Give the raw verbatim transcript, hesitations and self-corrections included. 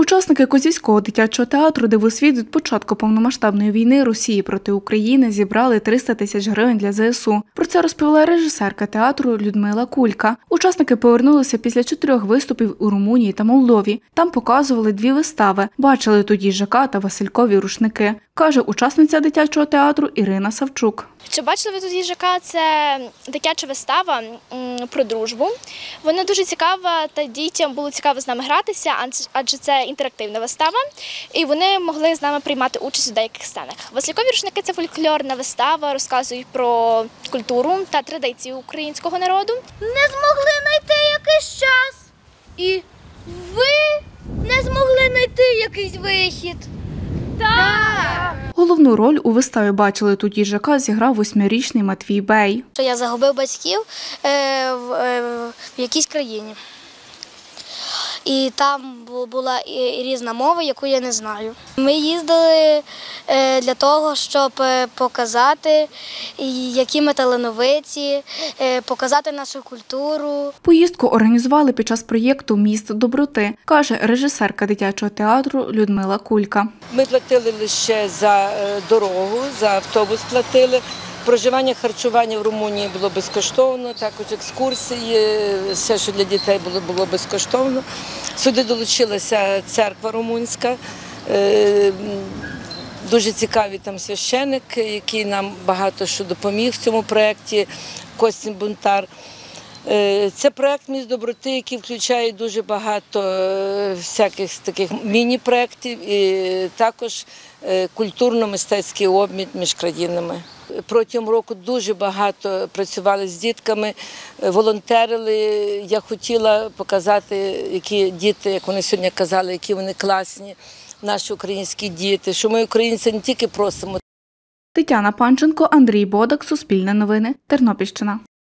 Учасники Козівського дитячого театру «Дивосвіт» від початку повномасштабної війни Росії проти України зібрали триста тисяч гривень для зе ес у. Про це розповіла режисерка театру Людмила Кулька. Учасники повернулися після чотирьох виступів у Румунії та Молдові. Там показували дві вистави, бачили тут їжака та василькові рушники, каже учасниця дитячого театру Ірина Савчук. Чи бачили ви тут їжака? Це дитяча вистава про дружбу. Вона дуже цікава, та дітям було цікаво з нами гратися, адже це інтерактивна вистава, і вони могли з нами приймати участь у деяких сценах. Василькові рушники – це фольклорна вистава, розказують про культуру та традиції українського народу. Не змогли знайти якийсь час, і ви не змогли знайти якийсь вихід. Так! Головну роль у виставі «Бачили тут їжака» зіграв восьмирічний Матвій Бей. Я загубив батьків в якійсь країні. І там була різна мова, яку я не знаю. Ми їздили для того, щоб показати, які ми талановиті, показати нашу культуру. Поїздку організували під час проєкту «Міст доброти», каже режисерка дитячого театру Людмила Кулька. Ми платили лише за дорогу, за автобус платили. Проживання, харчування в Румунії було безкоштовно, також екскурсії, все, що для дітей було, було безкоштовно. Сюди долучилася церква румунська, дуже цікавий там священик, який нам багато що допоміг в цьому проєкті, Костін Бунтар. Це проєкт «Міст доброти», який включає дуже багато всяких таких міні-проєктів і також культурно-мистецький обмін між країнами. Протягом року дуже багато працювали з дітками, волонтерили. Я хотіла показати, які діти, як вони сьогодні казали, які вони класні, наші українські діти, що ми, українці, не тільки просимо. Тетяна Панченко, Андрій Бодак, Суспільне новини, Тернопільщина.